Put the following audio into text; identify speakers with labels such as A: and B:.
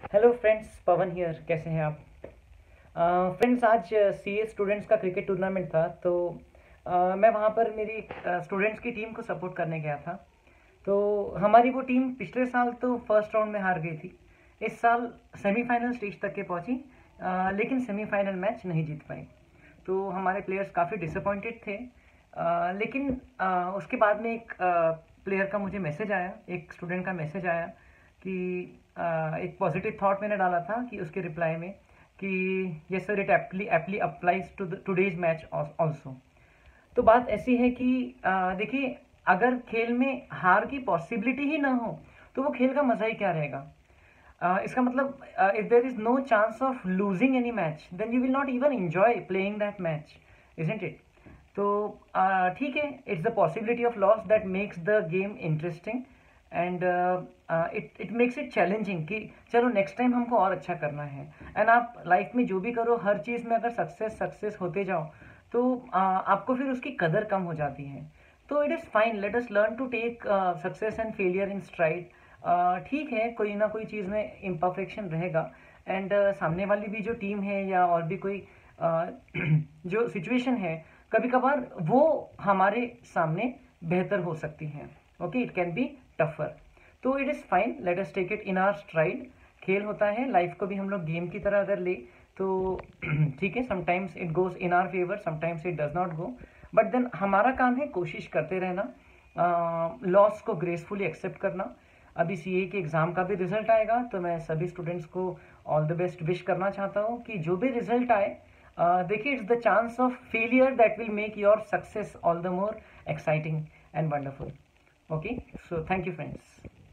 A: Hello friends, Pawan here. कैसे हैं आप? फ्रेंड्स, आज सीए स्टूडेंट्स का क्रिकेट टूर्नामेंट था, तो मैं वहाँ पर मेरी स्टूडेंट्स की टीम को सपोर्ट करने गया था। तो हमारी वो टीम पिछले साल तो फर्स्ट राउंड में हार गई थी। इस साल सेमीफाइनल स्टेज तक के पहुंची, लेकिन सेमीफाइनल मैच नहीं जीत पाई। तो हमारे प्लेयर्स काफ़ी डिसअपॉइंटेड थे। लेकिन उसके बाद में एक प्लेयर का मुझे मैसेज आया, एक स्टूडेंट का मैसेज आया कि एक पॉजिटिव थॉट मैंने डाला था कि उसके रिप्लाई में कि yes sir, it apply applies to today's match also. तो बात ऐसी है कि देखिए, अगर खेल में हार की पॉसिबिलिटी ही ना हो तो वो खेल का मजा ही क्या रहेगा। इसका मतलब if there is no chance of losing any match then you will not even enjoy playing that match, isn't it? तो ठीक है, it's the possibility of loss that makes the game interesting and it makes it challenging कि चलो next time हमको और अच्छा करना है। एंड आप लाइफ में जो भी करो, हर चीज़ में अगर सक्सेस सक्सेस होते जाओ तो आपको फिर उसकी कदर कम हो जाती है। तो it is fine, let us learn to take success and failure in stride. ठीक है, कोई ना कोई चीज़ में इम्परफेक्शन रहेगा। एंड सामने वाली भी जो टीम है या और भी कोई uh, जो सिचुएशन है, कभी कभार वो हमारे सामने बेहतर हो सकती है। Okay, it can be tougher. तो it is fine, let us take it in our stride. खेल होता है, लाइफ को भी हम लोग गेम की तरह अगर ले तो ठीक है, sometimes it goes in our favour, sometimes it does not go. But then हमारा काम है कोशिश करते रहना, लॉस को ग्रेसफुली एक्सेप्ट करना। अभी सीए के एग्ज़ाम का भी रिजल्ट आएगा, तो मैं सभी स्टूडेंट्स को ऑल द बेस्ट विश करना चाहता हूँ कि जो भी रिजल्ट आए, देखिए, it's the chance of failure that will make your success all the more exciting and wonderful. Okay, so thank you, friends.